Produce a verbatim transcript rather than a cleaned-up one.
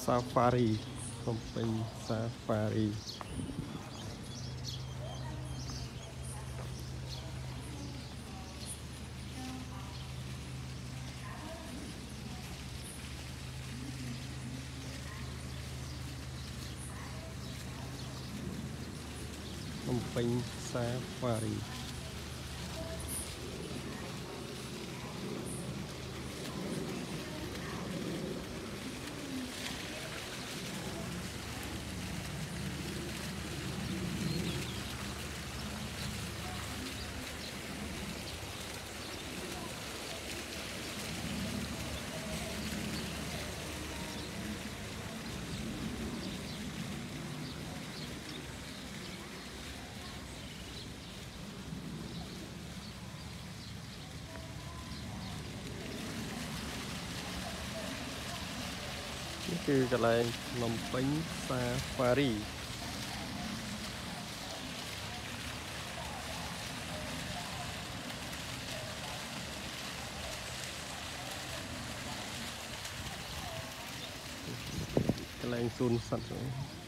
Safari, Phnom Safari. Phnom Safari. Cứ cái này Phnom Penh Safari. Cái này sun sạch rồi.